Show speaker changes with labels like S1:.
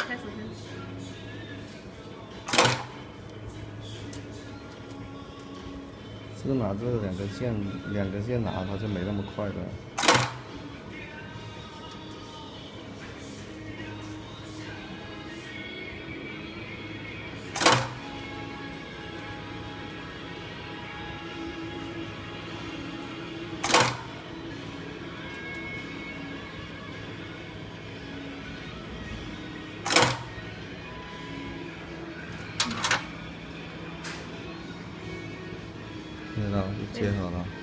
S1: 开始。
S2: 这个拿这两个键拿，它就没那么快的。听得到，就接好了。